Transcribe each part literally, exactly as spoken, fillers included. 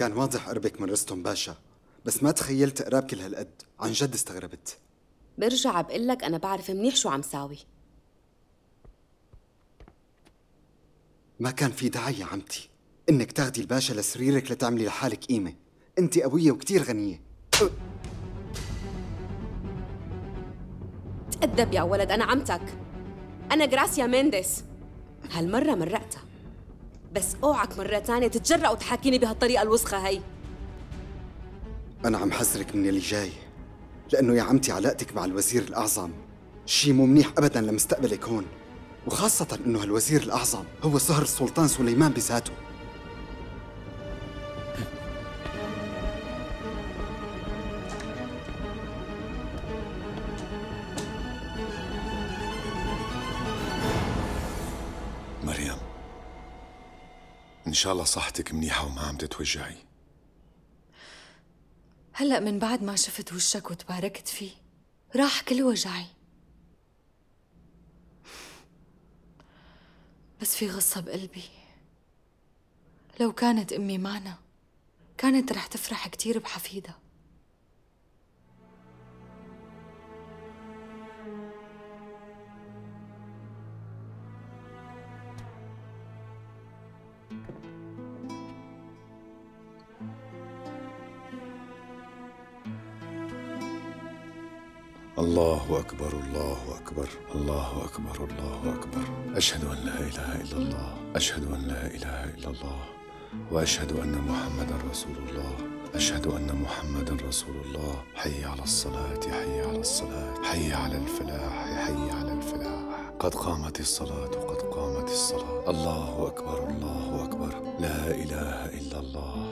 كان واضح قربك من رستم باشا، بس ما تخيلت قراب كل هالقد. عن جد استغربت. برجع بقلك أنا بعرف منيح شو عم ساوي. ما كان في داعي يا عمتي إنك تاخدي الباشا لسريرك لتعملي لحالك قيمة. أنت قوية وكتير غنية. تأدب يا ولد، أنا عمتك، أنا غراسيا مينديس. هالمرة مرقتها، بس اوعك مرة تانية تتجرأ وتحاكيني بهالطريقة الوسخة هي. أنا عم حذرك من اللي جاي، لأنه يا عمتي علاقتك مع الوزير الأعظم شي مو منيح أبداً لمستقبلك هون، وخاصة إنه هالوزير الأعظم هو صهر السلطان سليمان بذاته. مريم، إن شاء الله صحتك منيحة وما عم تتوجعي. هلأ من بعد ما شفت وشك وتباركت فيه راح كل وجعي. بس في غصة بقلبي، لو كانت أمي معنا كانت رح تفرح كتير بحفيدها. الله أكبر، الله أكبر، الله أكبر، الله أكبر. أشهد أن لا إله إلا الله، أشهد أن لا إله إلا الله، وأشهد أن محمدًا رسول الله، أشهد أن محمدًا رسول الله. حي على الصلاة، حي على الصلاة، حي على الفلاح، حي على الفلاح. قد قامت الصلاة، قد قامت الصلاة. الله أكبر، الله أكبر، لا إله إلا الله.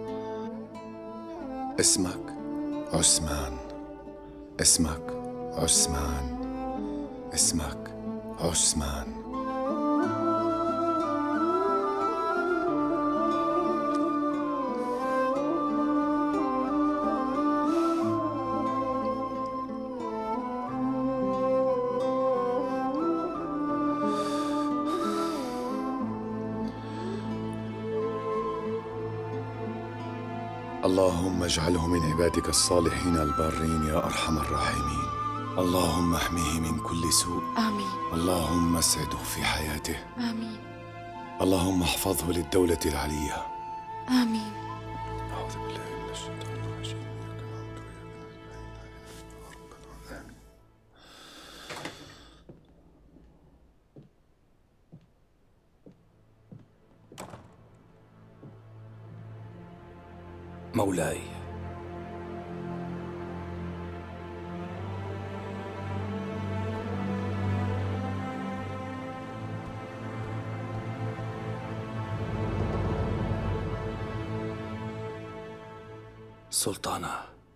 اسمك عثمان، اسمك عثمان، اسمك عثمان. اللهم اجعله من عبادك الصالحين البارين يا أرحم الراحمين. اللهم احميه من كل سوء. آمين. اللهم اسعده في حياته. آمين. اللهم احفظه للدولة العليا. آمين. أعوذ بالله من الشيطان الرجيم. آمين. مولاي، سلطانة،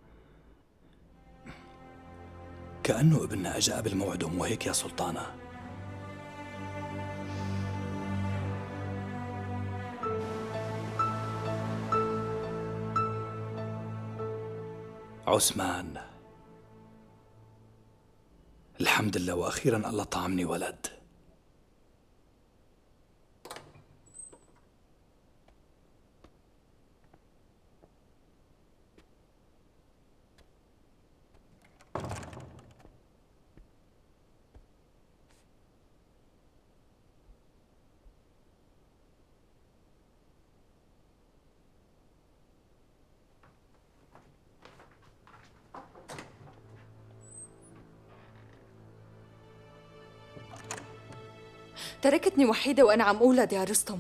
كأنه ابننا أجا قبل موعده، مو هيك يا سلطانة؟ عثمان، الحمد لله وأخيرا الله طعمني ولد. تركتني وحيدة وأنا عم أولد يا رستم.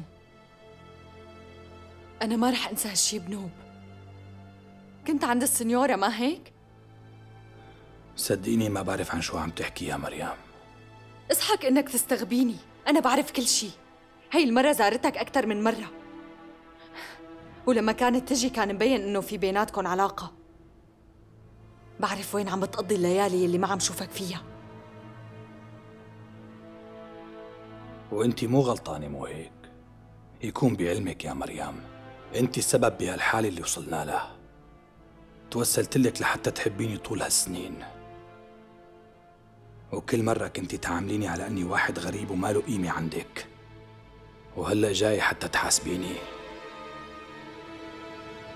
أنا ما رح أنسى هالشي بنوب. كنت عند السنيورة ما هيك؟ صدقيني ما بعرف عن شو عم تحكي يا مريم. اصحك إنك تستغبيني، أنا بعرف كل شي. هي المرة زارتك أكتر من مرة، ولما كانت تجي كان مبين إنه في بيناتكن علاقة. بعرف وين عم بتقضي الليالي اللي ما عم شوفك فيها. وانتي مو غلطانة، مو هيك؟ يكون بعلمك يا مريم انتي السبب بهالحالة اللي وصلنا لها. توسلت لك لحتى تحبيني طول هالسنين، وكل مرة كنتي تعامليني على اني واحد غريب وما له قيمة عندك، وهلا جاي حتى تحاسبيني.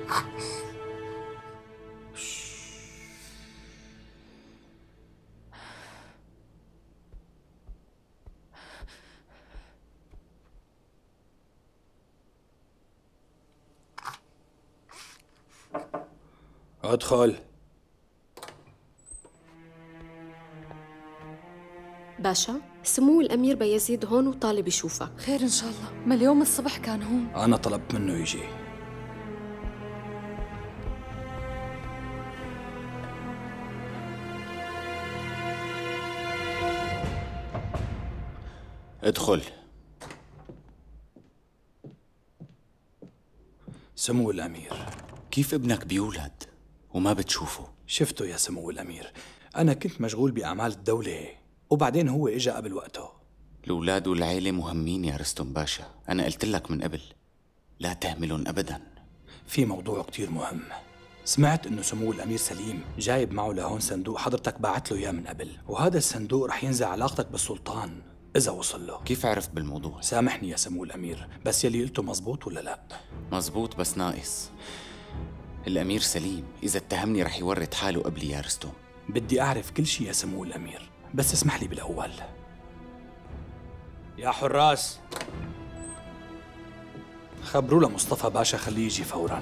ادخل. باشا، سمو الأمير بايزيد هون وطالب يشوفك. خير إن شاء الله، ما اليوم الصبح كان هون. أنا طلبت منه يجي. ادخل. سمو الأمير، كيف ابنك بيولد وما بتشوفه؟ شفته يا سمو الأمير، أنا كنت مشغول بأعمال الدولة وبعدين هو إجا قبل وقته. الأولاد والعيلة مهمين يا رستم باشا، أنا قلت لك من قبل لا تهملن أبدا. في موضوع كتير مهم. سمعت إنه سمو الأمير سليم جايب معه لهون صندوق حضرتك بعت له إياه من قبل، وهذا الصندوق رح ينزع علاقتك بالسلطان إذا وصل له. كيف عرفت بالموضوع؟ سامحني يا سمو الأمير، بس يلي قلته مزبوط ولا لا؟ مزبوط بس ناقص. الأمير سليم إذا اتهمني رح يورط حاله قبلي يا رستم. بدي أعرف كل شيء يا سمو الأمير، بس اسمح لي بالأول. يا حراس، خبروا لمصطفى باشا خليه يجي فوراً.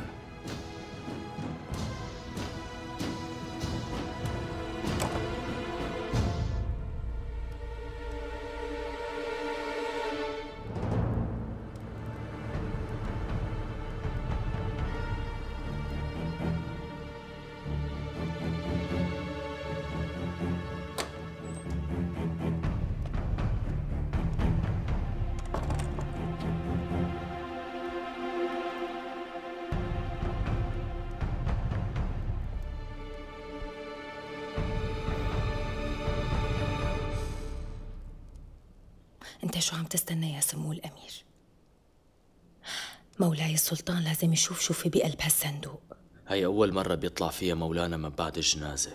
انت شو عم تستنى يا سمو الأمير؟ مولاي السلطان لازم يشوف شو في بقلب هالصندوق. هاي أول مرة بيطلع فيها مولانا من بعد الجنازة،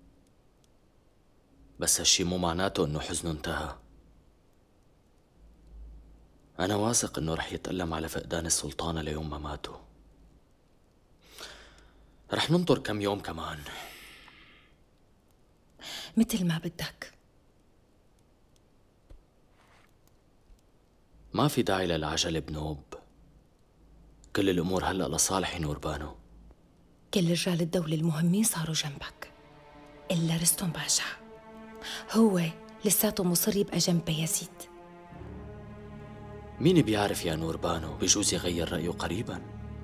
بس هالشي مو معناته إنه حزنه انتهى. أنا واثق إنه رح يتألم على فقدان السلطانة ليوم ما ماتوا. رح ننطر كم يوم كمان. مثل ما بدك. ما في داعي للعجلة بنوب، كل الأمور هلأ لصالح نوربانو. كل رجال الدولة المهمين صاروا جنبك إلا رستم باشا، هو لساته مصر يبقى جنب بايزيد. مين بيعرف يا نوربانو، بجوز يغير رأيه قريبا.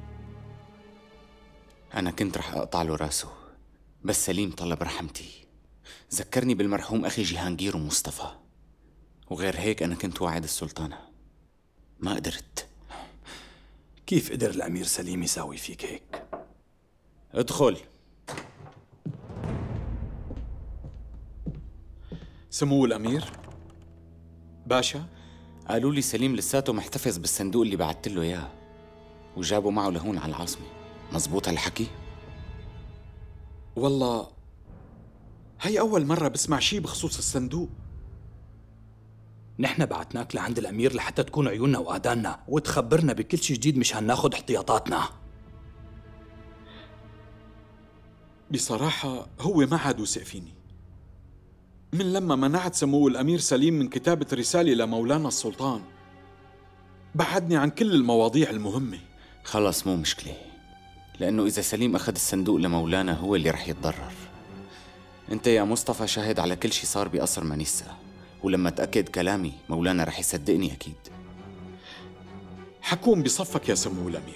أنا كنت رح أقطع له راسه، بس سليم طلب رحمتي، ذكرني بالمرحوم أخي جهانجير ومصطفى، وغير هيك أنا كنت واعد السلطانة ما قدرت. كيف قدر الأمير سليم يساوي فيك هيك؟ ادخل. سمو الأمير باشا، قالوا لي سليم لساته محتفظ بالصندوق اللي بعت له إياه وجابه معه لهون على العاصمة، مزبوط هالحكي؟ والله هي أول مرة بسمع شي بخصوص الصندوق. نحن بعتناك لعند الأمير لحتى تكون عيوننا وآذاننا وتخبرنا بكل شي جديد مشان ناخد احتياطاتنا. بصراحة هو ما عاد وثق فيني من لما منعت سمو الأمير سليم من كتابة رسالة لمولانا السلطان، بعدني عن كل المواضيع المهمة. خلص مو مشكلة، لأنه إذا سليم أخذ الصندوق لمولانا هو اللي رح يتضرر. أنت يا مصطفى شاهد على كل شي صار بقصر مانيسا، ولما تأكد كلامي مولانا رح يصدقني أكيد. حكون بصفك يا سمو الأمير.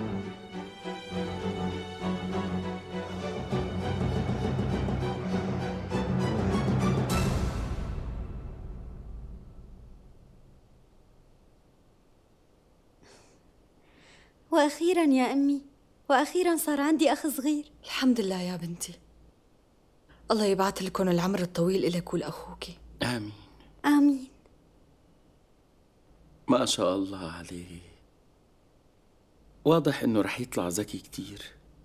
وأخيراً يا أمي، وأخيراً صار عندي أخ صغير. الحمد لله يا بنتي، الله يبعث لكم العمر الطويل إلك ولأخوك. آمين آمين. ما شاء الله عليه، واضح إنه رح يطلع ذكي كتير.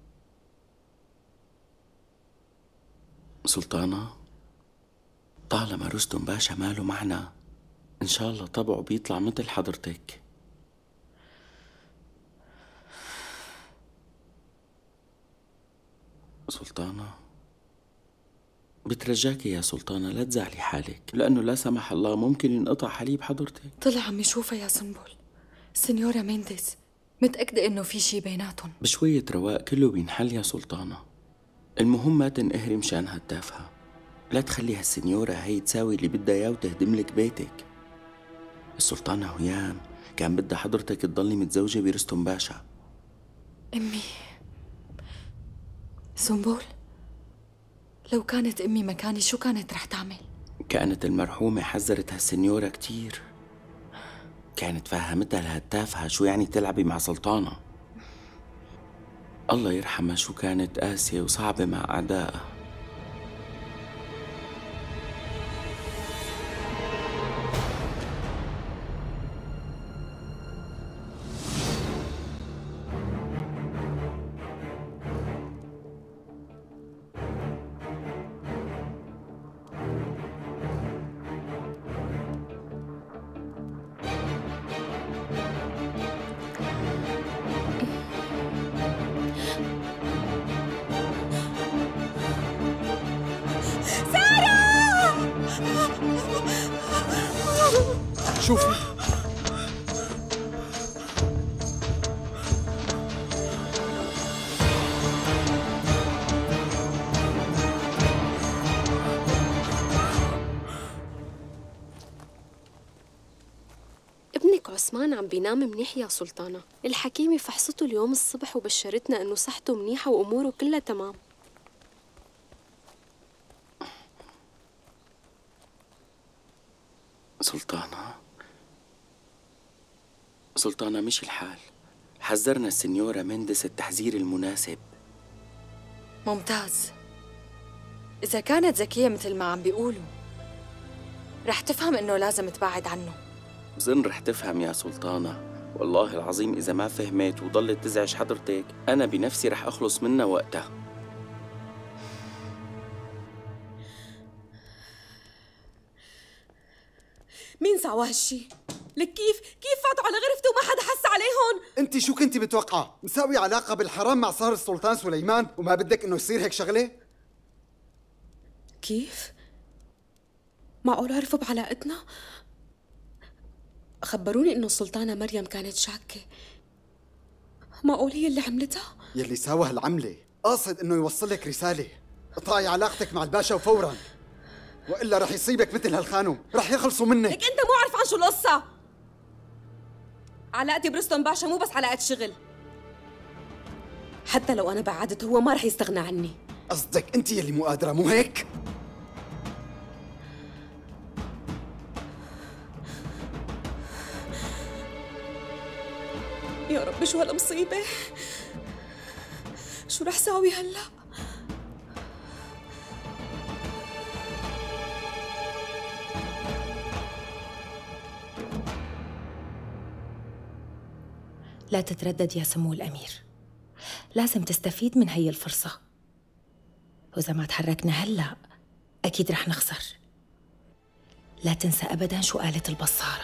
سلطانة، طالما رستم باشا ماله معنا إن شاء الله طبعه بيطلع مثل حضرتك. سلطانة، بترجاكي يا سلطانة لا تزعلي حالك، لأنه لا سمح الله ممكن ينقطع حليب حضرتك. طلع عم يشوفها يا سنبل. سنيورا مينديز متأكدة إنه في شي بيناتهم. بشوية رواق كله بينحل يا سلطانة. المهم ما تنقهري مشان هالتافهة. لا تخلي هالسنيورة هي تساوي اللي بدها اياه وتهدم لك بيتك. السلطانة هيام كان بدها حضرتك تضلي متزوجة برستم باشا. أمي سنبل، لو كانت أمي مكاني شو كانت رح تعمل؟ كانت المرحومة حذرت هالسنيورة كتير، كانت فهمتها لهالتافهة شو يعني تلعبي مع سلطانة. الله يرحمها شو كانت قاسية وصعبة مع أعدائها. شوفي ابنك عثمان عم بينام منيح يا سلطانة. الحكيمة فحصته اليوم الصبح وبشرتنا انه صحته منيحة واموره كلها تمام. سلطانة سلطانة مش الحال. حذرنا السنيورة مينديز التحذير المناسب. ممتاز. إذا كانت ذكية مثل ما عم بيقولوا رح تفهم إنه لازم تبعد عنه. بظن رح تفهم يا سلطانة. والله العظيم إذا ما فهمت وضلت تزعج حضرتك أنا بنفسي رح أخلص منها وقتها. مين سوى هالشي؟ لك كيف كيف فاتوا على غرفته وما حدا حس عليهم؟ انت شو كنتي متوقعه؟ مساوي علاقه بالحرام مع صهر السلطان سليمان وما بدك انه يصير هيك شغله؟ كيف؟ معقول عرفوا بعلاقتنا؟ خبروني انه السلطانة مريم كانت شاكة. معقول هي اللي عملتها؟ يلي ساوى هالعمله قاصد انه يوصل لك رساله. اقطعي علاقتك مع الباشا وفورا، والا رح يصيبك مثل هالخانم، رح يخلصوا منك. لك انت مو عارف عن شو القصة. علاقتي برستم باشا مو بس علاقة شغل. حتى لو انا بعدت هو ما رح يستغنى عني. قصدك انت يلي مو قادره مو هيك؟ يا رب شو هالمصيبة؟ شو رح ساوي هلا؟ لا تتردد يا سمو الأمير، لازم تستفيد من هي الفرصة، وإذا ما تحركنا هلأ أكيد رح نخسر. لا تنسى أبداً شو قالت البصارة.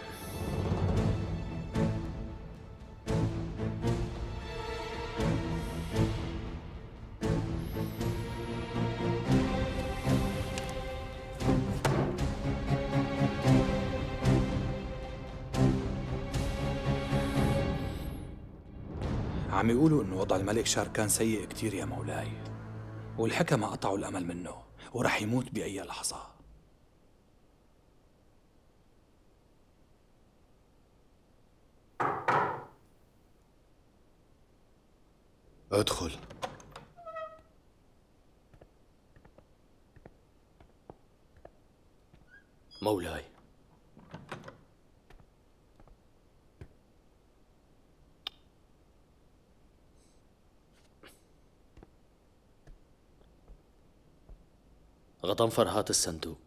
عم يقولوا انه وضع الملك شاركان سيء كتير يا مولاي، والحكمة قطعوا الامل منه ورح يموت باي لحظة. ادخل. مولاي، غضنفر هات الصندوق.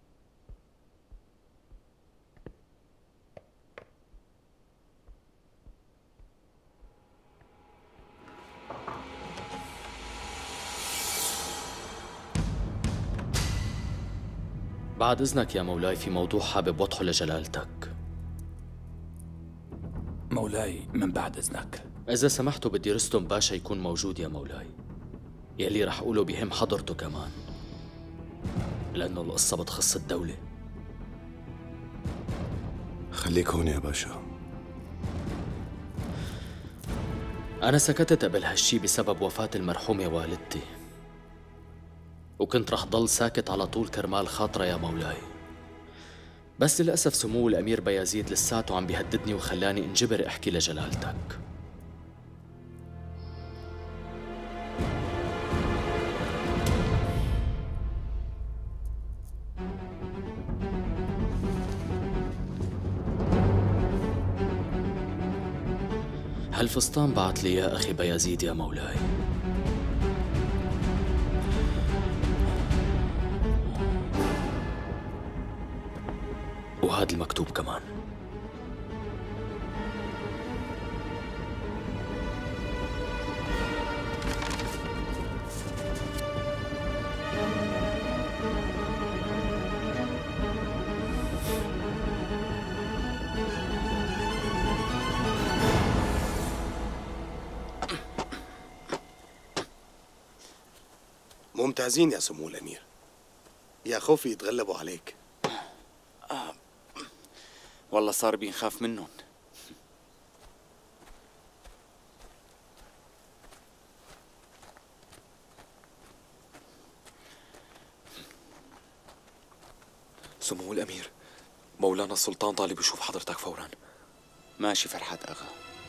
بعد إذنك يا مولاي في موضوع حابب وضحه لجلالتك. مولاي من بعد إذنك. إذا سمحتوا بدي رستم باشا يكون موجود يا مولاي. يلي رح أقوله بهم حضرته كمان، لأنه القصة بتخص الدولة. خليك هون يا باشا. أنا سكتت قبل هالشي بسبب وفاة المرحومة والدتي، وكنت رح ضل ساكت على طول كرمال خاطرة يا مولاي. بس للأسف سمو الأمير بايزيد لساته عم بيهددني وخلاني انجبر احكي لجلالتك. هالفستان بعت لي يا أخي بايزيد يا مولاي. وهذا المكتوب كمان. ممتازين يا سمو الأمير. يا خوفي يتغلبوا عليك. آه. والله صار بينخاف منهم. سمو الأمير، مولانا السلطان طالب يشوف حضرتك فورا. ماشي فرحات أغا.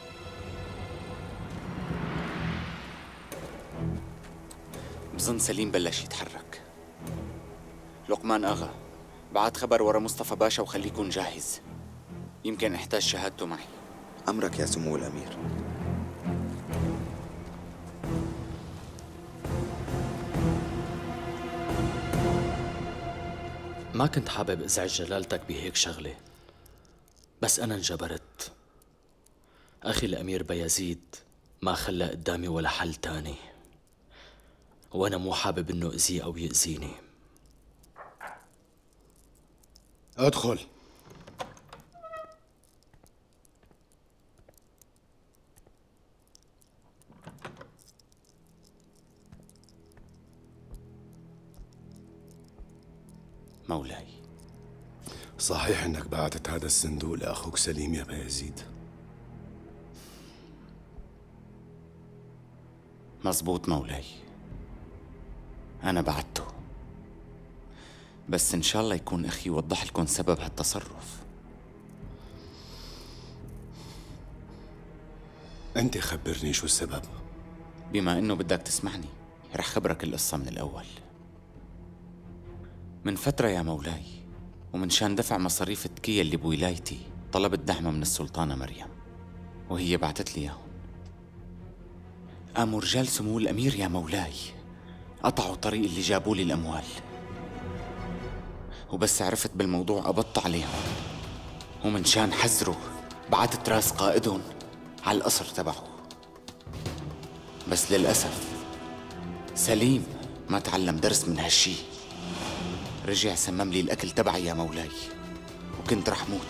بظن سليم بلش يتحرك. لقمان أغا، بعت خبر ورا مصطفى باشا وخليه يكون جاهز. يمكن احتاج شهادته معي. أمرك يا سمو الأمير. ما كنت حابب ازعج جلالتك بهيك شغلة، بس أنا انجبرت. أخي الأمير بايزيد ما خلى قدامي ولا حل تاني، وأنا مو حابب إنه أذيه أو يأذيني. ادخل. مولاي، صحيح انك بعتت هذا الصندوق لاخوك سليم يا بايزيد؟ مزبوط مولاي، أنا بعته، بس إن شاء الله يكون أخي يوضح لكم سبب هالتصرف. أنت خبرني شو السبب. بما إنه بدك تسمعني رح خبرك القصة من الأول. من فترة يا مولاي، ومن شان دفع مصاريف التكية اللي بولايتي، طلبت دعمة من السلطانة مريم، وهي بعتت لي إياهم. قاموا رجال سمو الأمير يا مولاي قطعوا طريق اللي جابوا لي الأموال، وبس عرفت بالموضوع قبضت عليهم، ومن شان حذروا بعتت راس قائدهم على القصر تبعه. بس للأسف سليم ما تعلم درس من هالشي، رجع سمم لي الأكل تبعي يا مولاي، وكنت رح موت.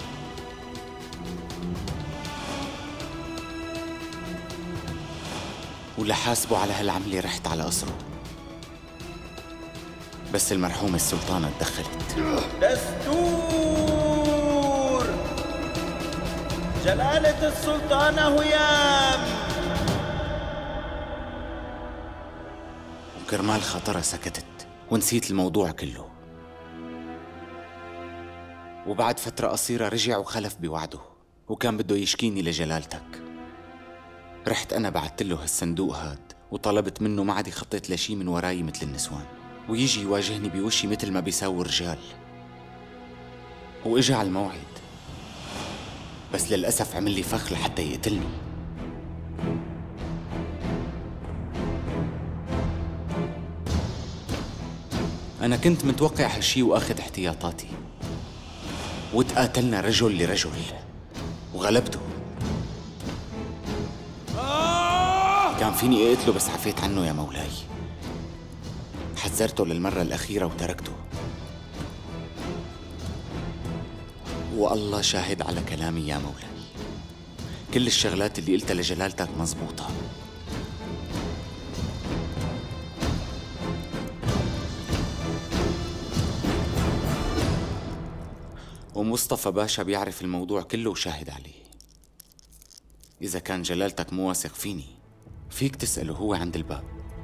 ولحاسبه على هالعملة رحت على قصره، بس المرحومة السلطانة تدخلت. دستور جلالة السلطانة هيام. وكرمال خاطرها سكتت ونسيت الموضوع كله. وبعد فترة قصيرة رجع وخلف بوعده، وكان بده يشكيني لجلالتك. رحت أنا بعت له هالصندوق هاد، وطلبت منه ما عاد يخطط لشي من وراي مثل النسوان، ويجي يواجهني بوشي مثل ما بيساوي الرجال. وإجا على الموعد، بس للأسف عمل لي فخ لحتى يقتلني. أنا كنت متوقع هالشي وآخذ احتياطاتي، وتقاتلنا رجل لرجل وغلبته. كان فيني اقتله بس عفيت عنه يا مولاي. حذرته للمرة الأخيرة وتركته. والله شاهد على كلامي يا مولاي، كل الشغلات اللي قلتها لجلالتك مزبوطة. ومصطفى باشا بيعرف الموضوع كله وشاهد عليه. إذا كان جلالتك مو واثق فيني فيك تسأله، هو عند الباب.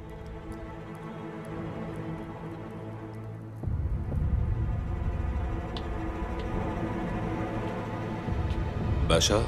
باشا،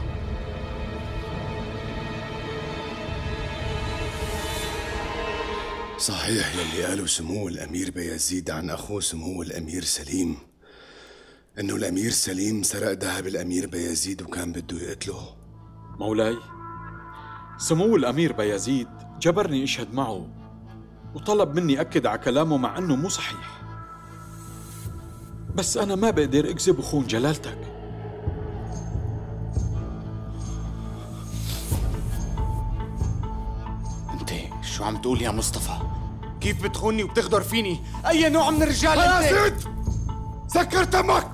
صحيح يلي قاله سمو الأمير بيزيد عن أخوه سمو الأمير سليم، إنه الأمير سليم سرق ذهب الأمير بيزيد وكان بده يقتله؟ مولاي، سمو الأمير بيزيد جبرني أشهد معه وطلب مني أكد على كلامه مع أنه مو صحيح، بس أنا ما بقدر أكذب وخون جلالتك. أنت شو عم تقول يا مصطفى؟ كيف بتخوني وبتغدر فيني؟ أي نوع من الرجال أنت؟ خلاص، سكر تمك!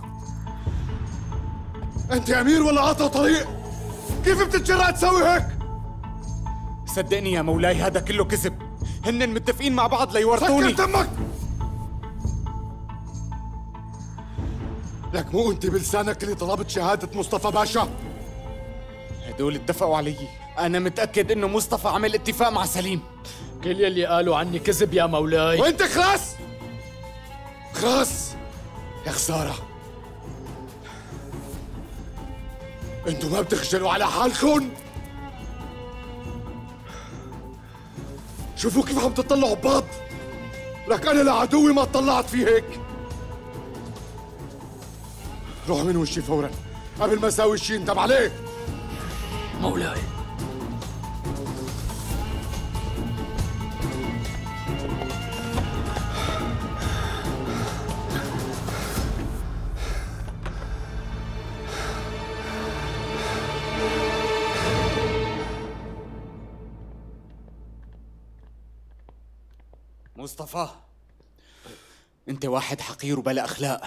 أنت أمير ولا عطى طريق؟ كيف بتتجرأ تسوي هيك؟ صدقني يا مولاي هذا كله كذب، هن متفقين مع بعض ليورطوني. سكر تمك! لك مو أنت بلسانك اللي طلبت شهادة مصطفى باشا؟ هدول اتفقوا علي، أنا متأكد إنه مصطفى عمل اتفاق مع سليم. كل يلي قالوا عني كذب يا مولاي. وأنت خلاص؟ خلاص يا خسارة، انتوا ما بتخجلوا على حالكم؟ شوفوا كيف عم تطلعوا ببعض، لك انا لعدوي ما طلعت فيه هيك. روحوا من وشي فورا قبل ما اساوي الشيء انتبه عليه. مولاي. مصطفى، انت واحد حقير وبلا اخلاق.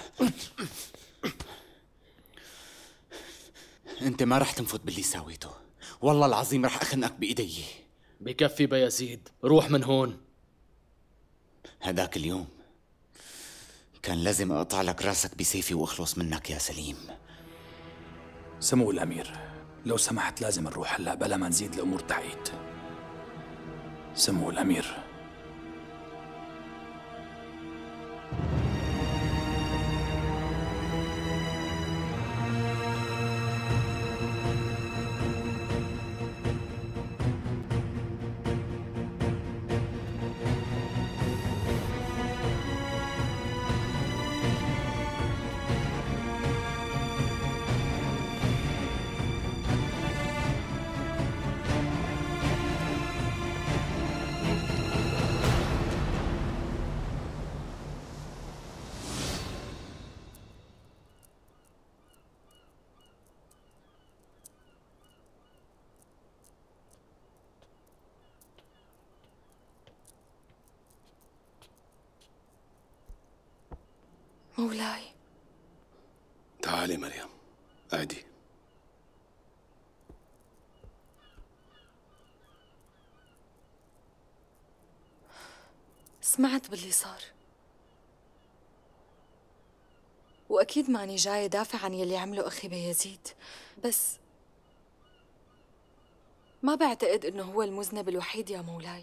انت ما رح تنفذ باللي ساويته، والله العظيم رح اخنقك بايدي. بكفي بيزيد، روح من هون. هداك اليوم كان لازم اقطع لك راسك بسيفي واخلص منك يا سليم. سمو الامير، لو سمحت لازم نروح هلا بلا ما نزيد الامور تعقيد. سمو الامير. مولاي. تعالي مريم، قعدي. سمعت باللي صار، وأكيد ماني جاي دافع عن يلي عمله أخي بيزيد، بس ما بعتقد إنه هو المذنب الوحيد يا مولاي.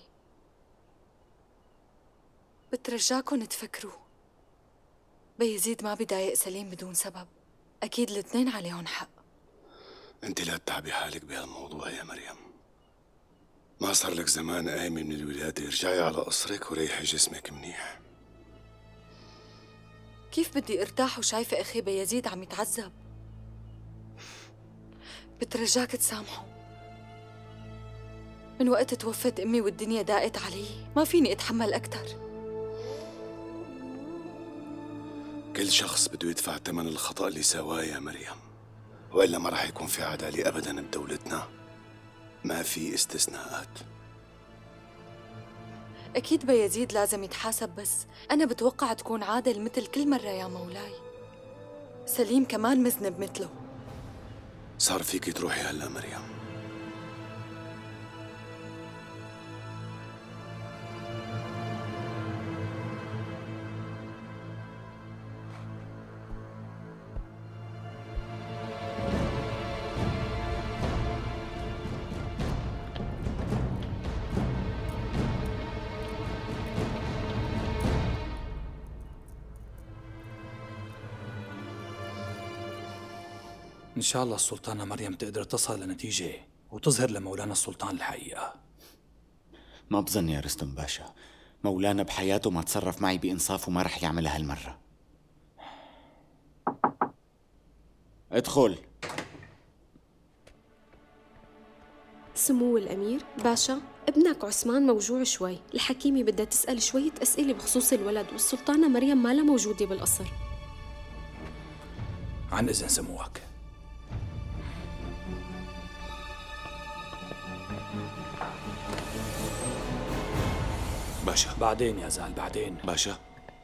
بترجاكن تفكروا، بيزيد ما بيضايق سليم بدون سبب، أكيد الاثنين عليهم حق. انت لا تتعبي حالك بهالموضوع يا مريم، ما صار لك زمان قايمة من الولادة، ارجعي على قصرك وريحي جسمك منيح. كيف بدي ارتاح وشايفة أخي بيزيد عم يتعذب؟ بترجاك تسامحه، من وقت توفت أمي والدنيا ضاقت علي ما فيني أتحمل أكتر. كل شخص بده يدفع ثمن الخطأ اللي سواه يا مريم، وإلا ما راح يكون في عدالة أبداً بدولتنا، ما في استثناءات. أكيد بيزيد لازم يتحاسب، بس أنا بتوقع تكون عادل مثل كل مرة يا مولاي. سليم كمان مذنب مثله. صار فيكي تروحي هلا مريم. إن شاء الله السلطانة مريم تقدر تصل لنتيجة وتظهر لمولانا السلطان الحقيقة. ما بظن يا رستم باشا، مولانا بحياته ما تصرف معي بإنصاف وما رح يعملها هالمرة. ادخل. سمو الأمير باشا، ابنك عثمان موجوع شوي، الحكيمة بدها تسأل شوية أسئلة بخصوص الولد، والسلطانة مريم ما لها موجودة بالقصر. عن إذن سموك. باشا. بعدين يا زال بعدين. باشا،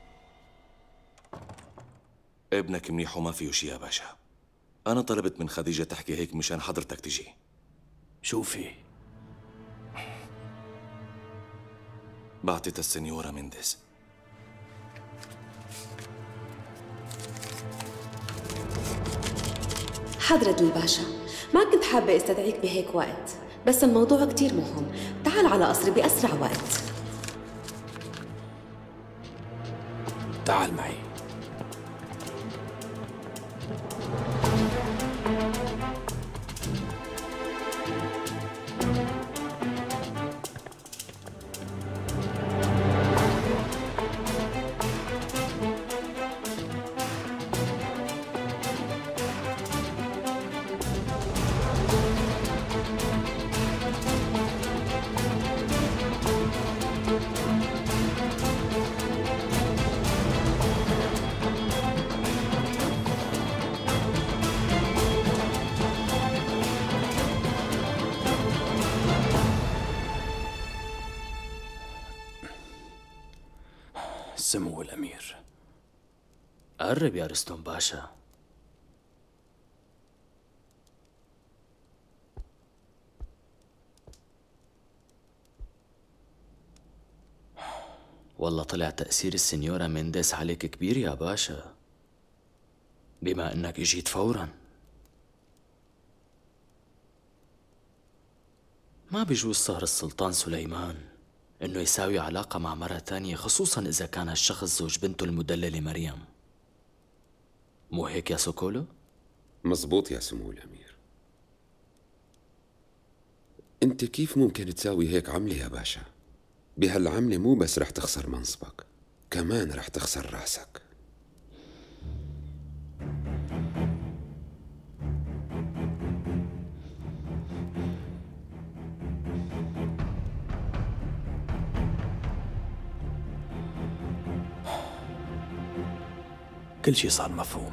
ابنك منيح وما فيه شي يا باشا. أنا طلبت من خديجة تحكي هيك مشان حضرتك تجي. شوفي، بعتت السنيورة مينديز. حضرة الباشا، ما كنت حابة استدعيك بهيك وقت، بس الموضوع كتير مهم. تعال على قصري بأسرع وقت. تعال معي. سمو الأمير. قرب يا رستم باشا. والله طلع تأثير السنيورة مينديس عليك كبير يا باشا، بما انك اجيت فورا. ما بيجوز صهر السلطان سليمان انه يساوي علاقة مع مرة تانية، خصوصا اذا كان هالشخص زوج بنته المدللة مريم. مو هيك يا سوكولو؟ مزبوط يا سمو الأمير. انت كيف ممكن تساوي هيك عملة يا باشا؟ بهالعملة مو بس رح تخسر منصبك، كمان رح تخسر راسك. كل شي صار مفهوم.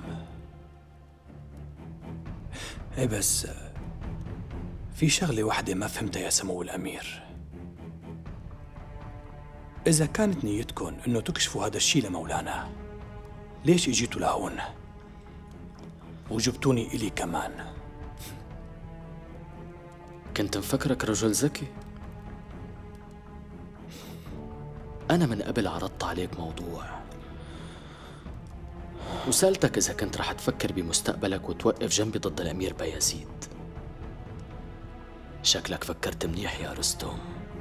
ايه بس في شغلة واحدة ما فهمتها يا سمو الأمير. إذا كانت نيتكم إنه تكشفوا هذا الشي لمولانا، ليش اجيتوا لهون وجبتوني إلي كمان؟ كنت مفكرك رجل ذكي. أنا من قبل عرضت عليك موضوع وسألتك إذا كنت رح تفكر بمستقبلك وتوقف جنبي ضد الأمير بايزيد. شكلك فكرت منيح يا رستم،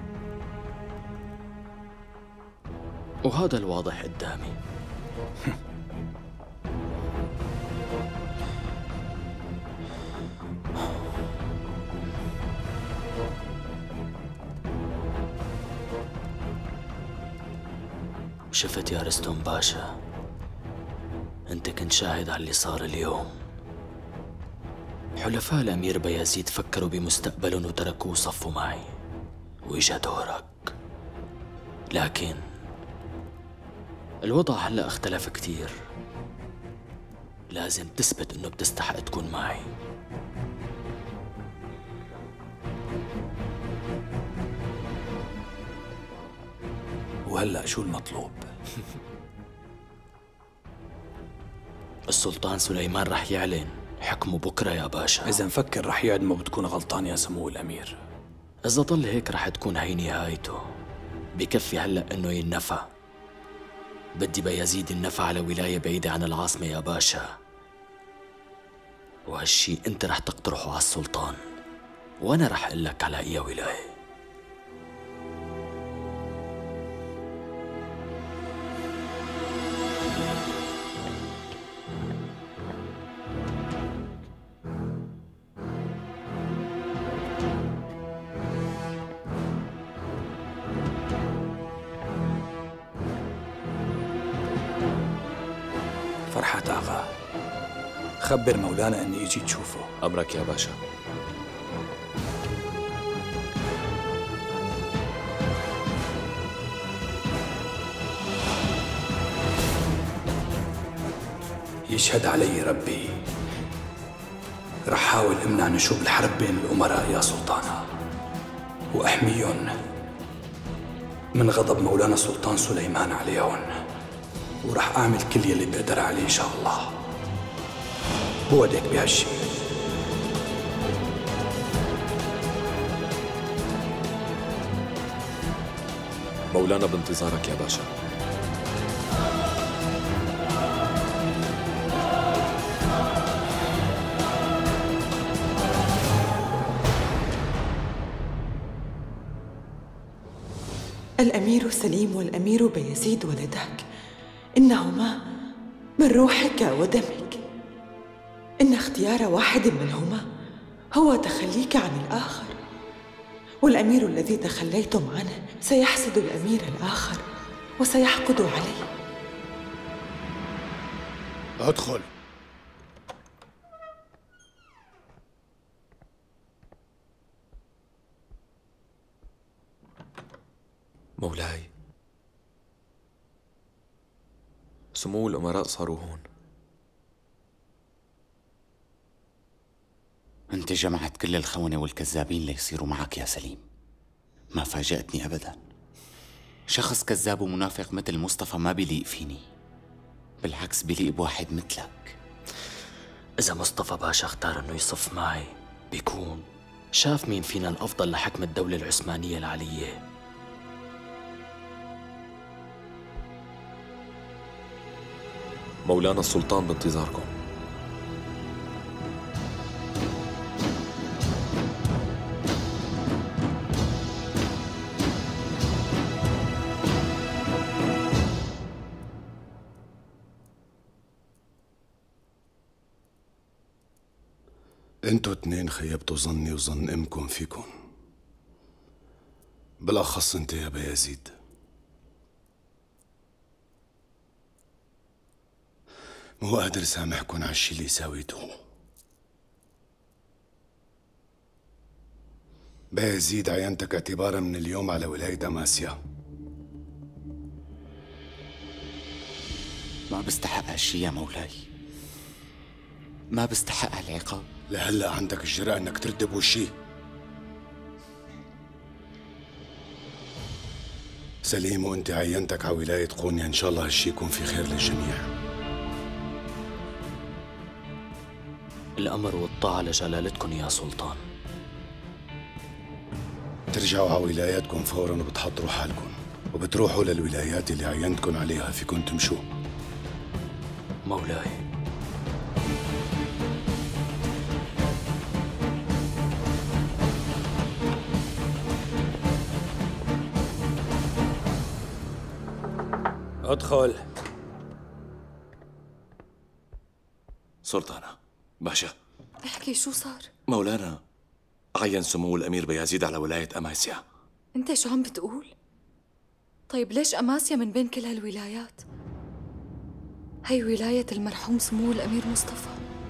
وهذا الواضح قدامي. شفت يا رستم باشا، انت كنت شاهد على اللي صار اليوم. حلفاء الأمير بايزيد فكروا بمستقبلهم وتركوه وصفوا معي، وإجا دورك. لكن الوضع هلأ اختلف كتير. لازم تثبت انه بتستحق تكون معي. وهلأ شو المطلوب؟ السلطان سليمان رح يعلن حكمه بكرة يا باشا. إذا مفكر رح يعدمه بتكون غلطان يا سمو الأمير. إذا ضل هيك رح تكون هي نهايته. بكفي هلأ إنه ينفى. بدي بايزيد النفى على ولاية بعيدة عن العاصمة يا باشا، وهالشي أنت رح تقترحه على السلطان، وأنا رح أقول لك على أي ولاية. فرحات آغا، خبر مولانا أني إجي تشوفه. أمرك يا باشا. يشهد علي ربي، رح حاول امنع نشوب الحرب بين الأمراء يا سلطانة، وأحميهم من غضب مولانا السلطان سليمان عليهم، ورح أعمل كل يلي بقدر عليه إن شاء الله. بوعدك بهالشي. مولانا بانتظارك يا باشا. الأمير سليم والأمير بيزيد ولدك، إنهما من روحك ودمك، إن اختيار واحد منهما هو تخليك عن الآخر، والأمير الذي تخليتم عنه سيحسد الأمير الآخر وسيحقد عليه. ادخل. مولاي، سمو الأمراء صاروا هون. أنت جمعت كل الخونة والكذابين ليصيروا معك يا سليم. ما فاجأتني أبدا. شخص كذاب ومنافق مثل مصطفى ما بيليق فيني، بالعكس بيليق بواحد مثلك. إذا مصطفى باشا اختار إنه يصف معي بيكون شاف مين فينا الأفضل لحكم الدولة العثمانية العلية. مولانا السلطان بانتظاركم. انتوا اتنين خيبتوا ظني وظن امكم فيكم، بالاخص انت يا بيزيد. مو قادر سامحكن على الشي اللي ساويتوه. بيزيد عينتك اعتبارا من اليوم على ولاية أماسيا. ما بستحق هالشي يا مولاي، ما بستحق هالعقاب. لهلا عندك الجرأة انك ترد بوشي؟ سليم، وانت عينتك على ولاية قونيا، ان شاء الله هالشي يكون في خير للجميع. الأمر والطاعة لجلالتكم يا سلطان. ترجعوا على ولاياتكم فورا وبتحضروا حالكم وبتروحوا للولايات اللي عينتكم عليها فيكم تمشوا. مولاي. ادخل. سلطانة باشا، احكي شو صار؟ مولانا عين سمو الأمير بيزيد على ولاية أماسيا. انت شو عم بتقول؟ طيب ليش أماسيا من بين كل هالولايات؟ هي ولاية المرحوم سمو الأمير مصطفى.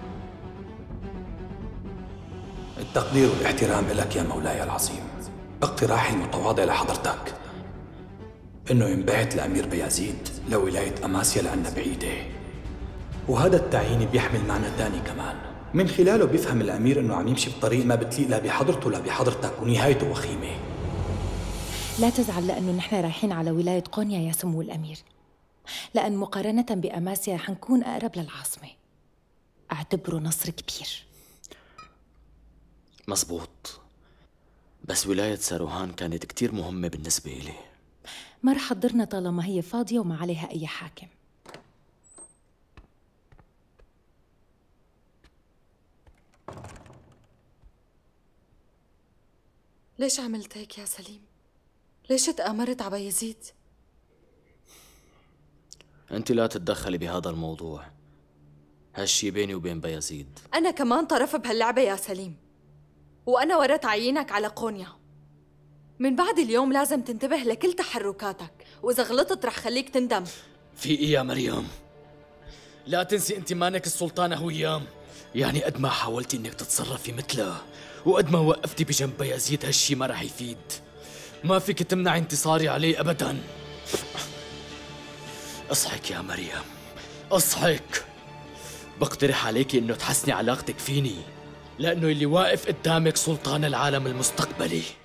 التقدير والاحترام لك يا مولاي العظيم. اقتراحي المتواضع لحضرتك انه ينبعث الامير بيزيد لولاية أماسيا لأنها بعيدة، وهذا التعيين بيحمل معنى تاني كمان، من خلاله بيفهم الأمير إنه عم يمشي بطريق ما بتليق لا بحضرته لا بحضرتك ونهايته وخيمة. لا تزعل لأنه نحن رايحين على ولاية قونيا يا سمو الأمير، لأن مقارنة بأماسيا حنكون أقرب للعاصمة. أعتبره نصر كبير. مزبوط، بس ولاية ساروهان كانت كتير مهمة بالنسبة إلي. ما رح تضرنا طالما هي فاضية وما عليها أي حاكم. ليش عملت هيك يا سليم؟ ليش تآمرت على بيزيد؟ أنت لا تتدخلي بهذا الموضوع، هالشي بيني وبين بيزيد. أنا كمان طرف بهاللعبة يا سليم، وأنا ورا تعيينك على قونيا. من بعد اليوم لازم تنتبه لكل تحركاتك، وإذا غلطت رح خليك تندم. في إيه يا مريم؟ لا تنسي انت مانك السلطانة هيام. يعني قد ما حاولتي انك تتصرفي مثله وقد ما وقفتي بجنب بايزيد هالشي ما رح يفيد. ما فيك تمنع انتصاري عليه ابدا. اصحك يا مريم، اصحك. بقترح عليك انه تحسني علاقتك فيني، لانه اللي واقف قدامك سلطان العالم المستقبلي.